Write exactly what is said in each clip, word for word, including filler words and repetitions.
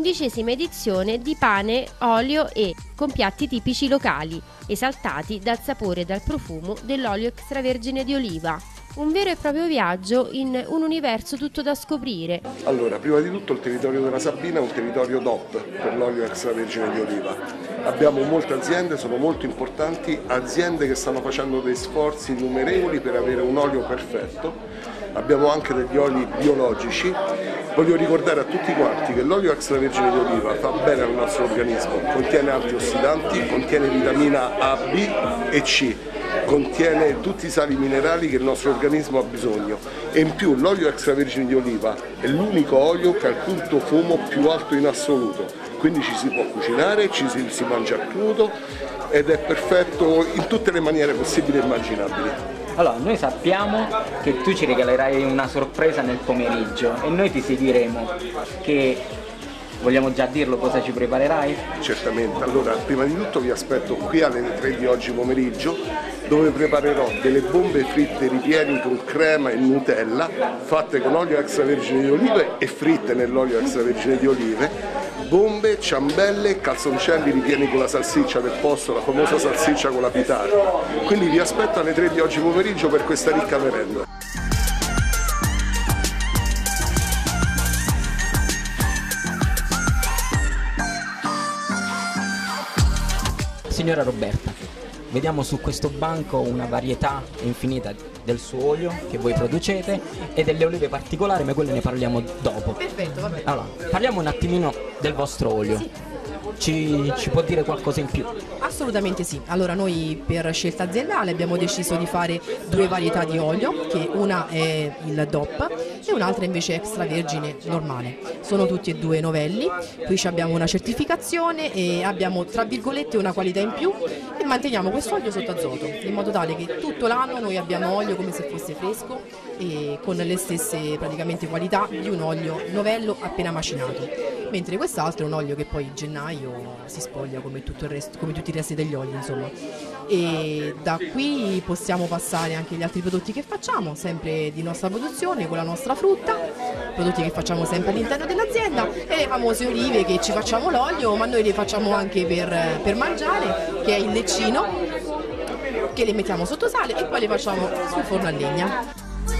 undicesima edizione di Pane, Olio e, con piatti tipici locali, esaltati dal sapore e dal profumo dell'olio extravergine di oliva. Un vero e proprio viaggio in un universo tutto da scoprire. Allora, prima di tutto il territorio della Sabina è un territorio D O P per l'olio extravergine di oliva. Abbiamo molte aziende, sono molto importanti, aziende che stanno facendo dei sforzi innumerevoli per avere un olio perfetto. Abbiamo anche degli oli biologici. Voglio ricordare a tutti quanti che l'olio extravergine di oliva fa bene al nostro organismo, contiene antiossidanti, contiene vitamina A, B e C. Contiene tutti i sali minerali che il nostro organismo ha bisogno e in più l'olio extravergine di oliva è l'unico olio che ha il punto fumo più alto in assoluto, quindi ci si può cucinare, ci si, si mangia crudo ed è perfetto in tutte le maniere possibili e immaginabili. Allora, noi sappiamo che tu ci regalerai una sorpresa nel pomeriggio e noi ti seguiremo, che vogliamo già dirlo cosa ci preparerai? Certamente, allora prima di tutto vi aspetto qui alle tre di oggi pomeriggio dove preparerò delle bombe fritte ripiene con crema e Nutella fatte con olio extravergine di olive e fritte nell'olio extravergine di olive, bombe, ciambelle e calzoncelli ripieni con la salsiccia del posto, la famosa salsiccia con la pitara. Quindi vi aspetto alle tre di oggi pomeriggio per questa ricca merenda. Signora Roberta, vediamo su questo banco una varietà infinita del suo olio che voi producete e delle olive particolari, ma quelle ne parliamo dopo. Perfetto, va bene. Allora, parliamo un attimino del vostro olio. Sì. Ci, ci può dire qualcosa in più? Assolutamente sì. Allora noi per scelta aziendale abbiamo deciso di fare due varietà di olio, che una è il D O P e un'altra invece è extravergine normale. Sono tutti e due novelli, qui abbiamo una certificazione e abbiamo tra virgolette una qualità in più e manteniamo questo olio sotto azoto, in modo tale che tutto l'anno noi abbiamo olio come se fosse fresco e con le stesse praticamente qualità di un olio novello appena macinato. Mentre quest'altro è un olio che poi in gennaio si spoglia come, tutto il resto, come tutti i resti degli oli, insomma. E da qui possiamo passare anche agli altri prodotti che facciamo, sempre di nostra produzione, con la nostra frutta, prodotti che facciamo sempre all'interno dell'azienda e le famose olive che ci facciamo l'olio, ma noi le facciamo anche per, per mangiare, che è il leccino, che le mettiamo sotto sale e poi le facciamo sul forno a legna.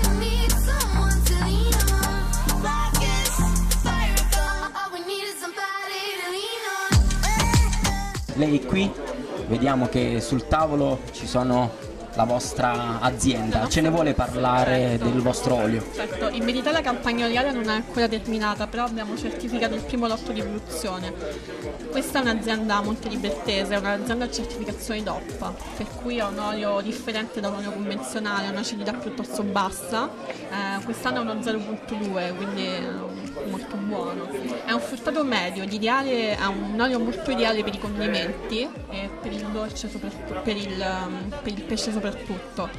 Lei qui, vediamo che sul tavolo ci sono la vostra azienda, ce ne vuole parlare del vostro olio? Certo, in verità la campagna olearia non è ancora terminata, però abbiamo certificato il primo lotto di produzione. Questa è un'azienda montelibertese, è un'azienda a certificazione D O P, per cui è un olio differente da un olio convenzionale, ha un'acidità piuttosto bassa, eh, quest'anno è uno zero virgola due, quindi è molto buono. È un fruttato medio, l'ideale, è un olio molto ideale per i condimenti e per il dolce, soprattutto, per il, per il pesce soprattutto.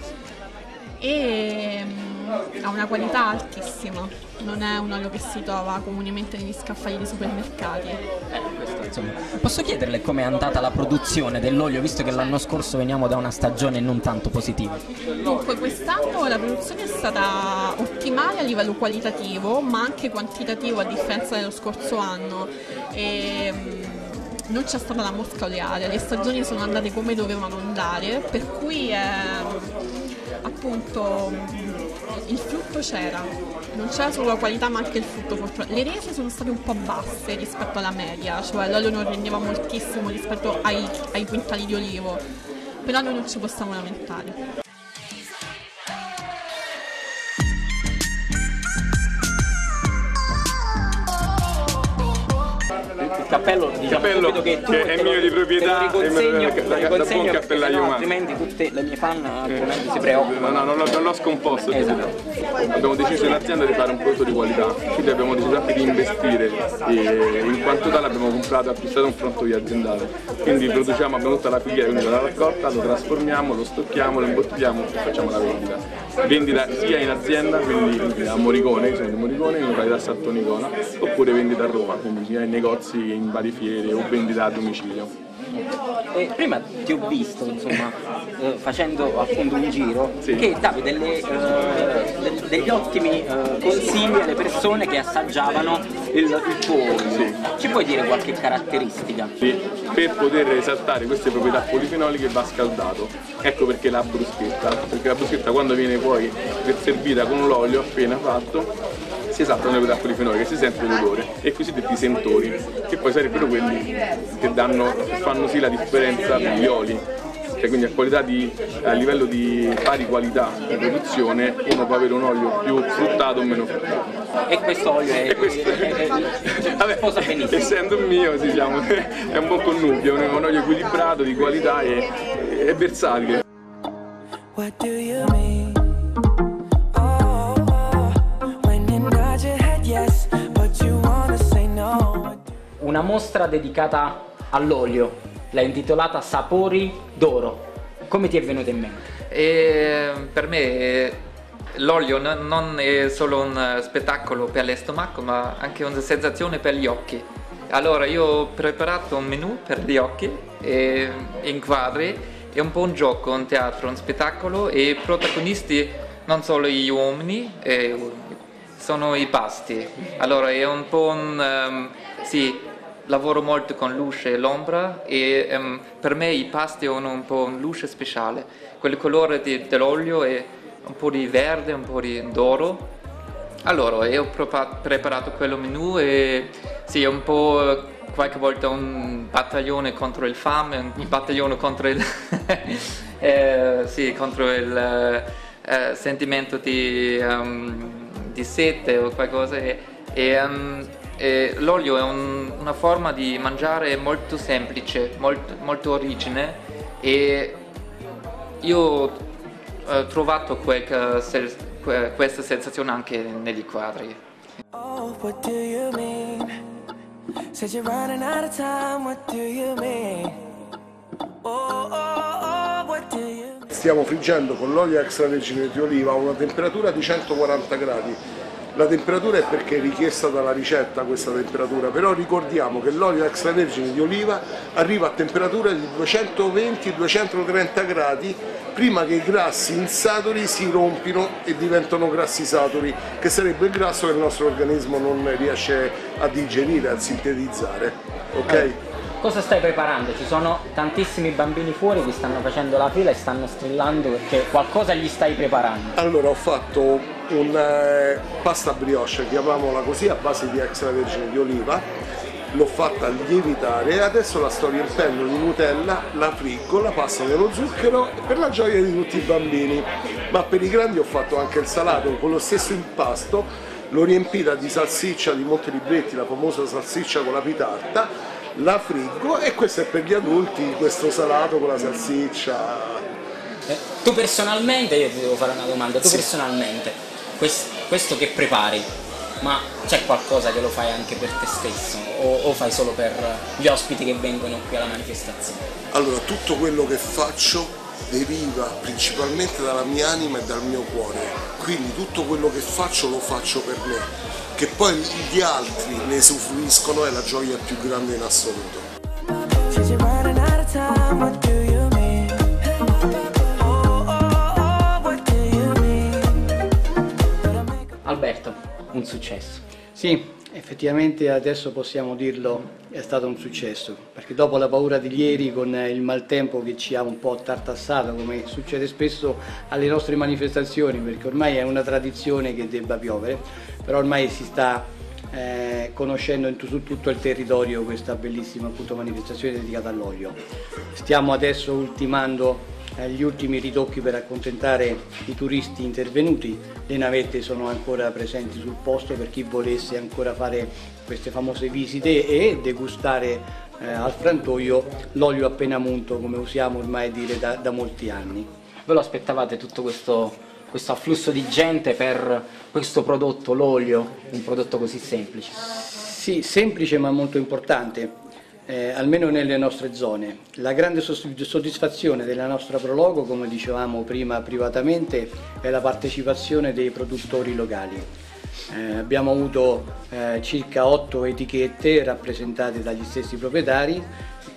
E um, ha una qualità altissima, non è un olio che si trova comunemente negli scaffali dei supermercati. Eh, questo, insomma. Posso chiederle com'è andata la produzione dell'olio, visto che l'anno scorso veniamo da una stagione non tanto positiva? Dunque quest'anno la produzione è stata ottimale a livello qualitativo, ma anche quantitativo a differenza dello scorso anno. E, um, non c'è stata la mosca olearia, le stagioni sono andate come dovevano andare, per cui è, appunto il frutto c'era, non c'era solo la qualità ma anche il frutto. Le rese sono state un po' basse rispetto alla media, cioè l'olio non rendeva moltissimo rispetto ai, ai quintali di olivo, però noi non ci possiamo lamentare. Il cappello, diciamo cappello subito che tu che è mio di proprietà, te lo riconsegno, è mio, te lo riconsegno da buon cappellaio no, umano. altrimenti tutte le mie fan altrimenti si preoccupano. No, no, non l'ho, non l'ho scomposto. Esatto. Abbiamo deciso in azienda di fare un prodotto di qualità, quindi abbiamo deciso anche di investire e in quanto tale abbiamo comprato e acquistato un frontoio aziendale. Quindi produciamo, abbiamo tutta la filiera, quindi la raccolta, lo trasformiamo, lo stocchiamo, lo imbottigliamo e facciamo la vendita. Vendita sia in azienda, quindi a Moricone, sono di Moricone, in località Saltonicona, oppure vendita a Roma, quindi sia in negozi, in varie fiere o vendita a domicilio. E prima ti ho visto, insomma, eh, facendo appunto un giro, sì, che davi delle, eh, degli ottimi eh, consigli alle persone che assaggiavano il, il tuo olio. Sì. Ci puoi dire qualche caratteristica? Sì, per poter esaltare queste proprietà polifenoliche va scaldato. Ecco perché la bruschetta, perché la bruschetta quando viene poi servita con l'olio appena fatto si esaltano le proprietà polifenoliche, si sente l'odore e così detti sentori, che poi sarebbero quelli che, danno, che fanno sì la differenza per gli oli. Cioè, quindi a, qualità di, a livello di pari qualità di produzione uno può avere un olio più fruttato o meno fruttato. E questo olio è, e questo, è, è, è, vabbè, sposa benissimo. Essendo mio, diciamo, è un buon connubio, è un olio equilibrato, di qualità e, e versatile. What do you mean? Una mostra dedicata all'olio, l'hai intitolata Sapori d'oro. Come ti è venuto in mente? E per me l'olio non è solo un spettacolo per lo stomaco, ma anche una sensazione per gli occhi. Allora io ho preparato un menù per gli occhi e in quadri, è un po' un gioco, un teatro, un spettacolo e i protagonisti non solo gli uomini, eh, sono i pasti. Allora è un po' un... Um, sì, lavoro molto con luce e l'ombra e um, per me i pasti hanno un po' un luce speciale. Quel colore dell'olio è un po' di verde, un po' di d'oro. Allora, io ho preparato quello menù e sì, un po' qualche volta un battaglione contro il fame, un battaglione contro il, eh, sì, contro il eh, sentimento di, um, di sete o qualcosa. E, e, um, e l'olio è un, una forma di mangiare molto semplice, molto, molto origine e io ho uh, trovato quel, se, que, questa sensazione anche negli quadri. Oh, what do you mean? Said you're running out of time, what do you mean? Oh, oh, oh, what do you mean? Stiamo friggendo con l'olio extravergine di oliva a una temperatura di centoquaranta gradi. La temperatura è perché è richiesta dalla ricetta questa temperatura, però ricordiamo che l'olio extravergine di oliva arriva a temperature di duecentoventi duecentotrenta gradi prima che i grassi insaturi si rompino e diventano grassi saturi, che sarebbe il grasso che il nostro organismo non riesce a digerire, a sintetizzare. Ok? Allora, cosa stai preparando? Ci sono tantissimi bambini fuori che stanno facendo la fila e stanno strillando perché qualcosa gli stai preparando. Allora ho fatto una eh, pasta brioche, chiamiamola così, a base di extravergine di oliva. L'ho fatta lievitare e adesso la sto riempendo di Nutella, la friggo, la passo nello zucchero per la gioia di tutti i bambini. Ma per i grandi ho fatto anche il salato con lo stesso impasto, l'ho riempita di salsiccia di Montelibretti, la famosa salsiccia con la pitarta, la friggo e questo è per gli adulti, questo salato con la salsiccia. Eh, tu personalmente, io ti devo fare una domanda, tu sì. personalmente, questo, questo che prepari, ma c'è qualcosa che lo fai anche per te stesso o, o fai solo per gli ospiti che vengono qui alla manifestazione? Allora, tutto quello che faccio deriva principalmente dalla mia anima e dal mio cuore, quindi tutto quello che faccio lo faccio per me, che poi gli altri ne usufruiscono è la gioia più grande in assoluto. Alberto, un successo. Sì, effettivamente adesso possiamo dirlo, è stato un successo, perché dopo la paura di ieri con il maltempo che ci ha un po' tartassato, come succede spesso alle nostre manifestazioni, perché ormai è una tradizione che debba piovere, però ormai si sta eh, conoscendo su tutto il territorio questa bellissima appunto, manifestazione dedicata all'olio. Stiamo adesso ultimando gli ultimi ritocchi per accontentare i turisti intervenuti, le navette sono ancora presenti sul posto per chi volesse ancora fare queste famose visite e degustare eh, al frantoio l'olio appena munto, come usiamo ormai dire da, da molti anni. Ve lo aspettavate tutto questo, questo afflusso di gente per questo prodotto, l'olio, un prodotto così semplice? Sì, semplice ma molto importante. Eh, almeno nelle nostre zone. La grande soddisfazione della nostra Prologo, come dicevamo prima privatamente, è la partecipazione dei produttori locali. Eh, abbiamo avuto eh, circa otto etichette rappresentate dagli stessi proprietari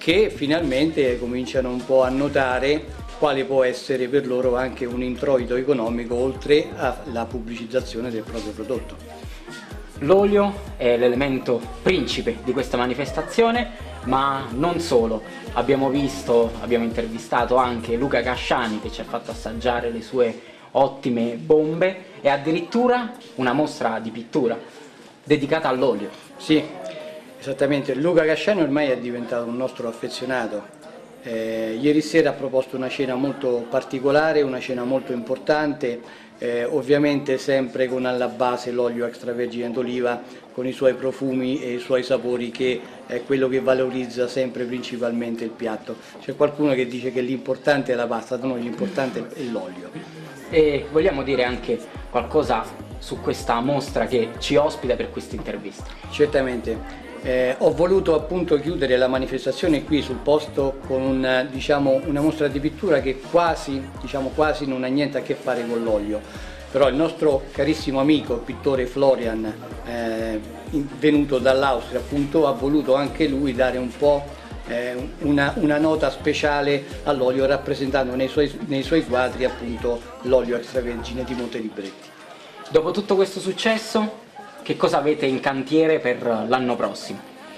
che finalmente cominciano un po' a notare quale può essere per loro anche un introito economico oltre alla pubblicizzazione del proprio prodotto. L'olio è l'elemento principe di questa manifestazione, ma non solo. Abbiamo visto, abbiamo intervistato anche Luca Casciani che ci ha fatto assaggiare le sue ottime bombe e addirittura una mostra di pittura dedicata all'olio. Sì, esattamente. Luca Casciani ormai è diventato un nostro affezionato. Eh, ieri sera ha proposto una cena molto particolare, una cena molto importante, eh, ovviamente sempre con alla base l'olio extravergine d'oliva con i suoi profumi e i suoi sapori, che è quello che valorizza sempre principalmente il piatto. C'è qualcuno che dice che l'importante è la pasta, no, l'importante è l'olio. E vogliamo dire anche qualcosa su questa mostra che ci ospita per questa intervista? Certamente. Eh, ho voluto appunto chiudere la manifestazione qui sul posto con un, diciamo, una mostra di pittura che quasi, diciamo, quasi non ha niente a che fare con l'olio, però il nostro carissimo amico, il pittore Florian, eh, venuto dall'Austria appunto, ha voluto anche lui dare un po' eh, una, una nota speciale all'olio, rappresentando nei suoi, nei suoi quadri appunto l'olio extravergine di Monte Libretti. Dopo tutto questo successo, che cosa avete in cantiere per l'anno prossimo?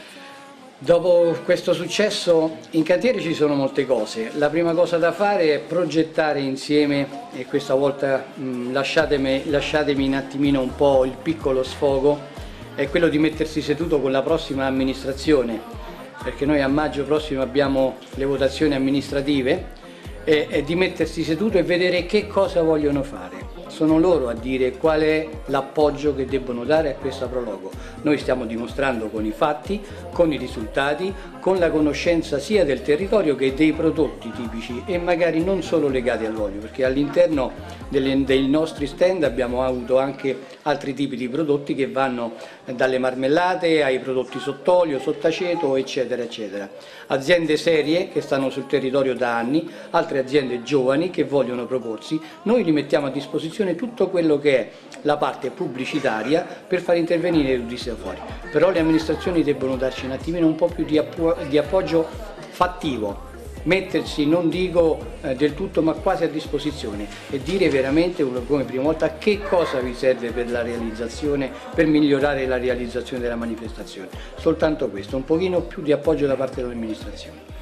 Dopo questo successo in cantiere ci sono molte cose. La prima cosa da fare è progettare insieme, e questa volta mh, lasciatemi, lasciatemi un attimino un po' il piccolo sfogo, è quello di mettersi seduto con la prossima amministrazione, perché noi a maggio prossimo abbiamo le votazioni amministrative, e, e di mettersi seduto e vedere che cosa vogliono fare. Sono loro a dire qual è l'appoggio che debbono dare a questa Prologo. Noi stiamo dimostrando con i fatti, con i risultati, con la conoscenza sia del territorio che dei prodotti tipici, e magari non solo legati all'olio, perché all'interno dei nostri stand abbiamo avuto anche altri tipi di prodotti che vanno dalle marmellate ai prodotti sott'olio, sott'aceto, eccetera eccetera. Aziende serie che stanno sul territorio da anni, altre aziende giovani che vogliono proporsi. Noi li mettiamo a disposizione tutto quello che è la parte pubblicitaria per far intervenire tutti da fuori, però le amministrazioni debbono darci un attimino un po' più di, appo di appoggio fattivo, mettersi, non dico eh, del tutto, ma quasi a disposizione, e dire veramente come prima volta che cosa vi serve per la realizzazione, per migliorare la realizzazione della manifestazione. Soltanto questo, un pochino più di appoggio da parte dell'amministrazione.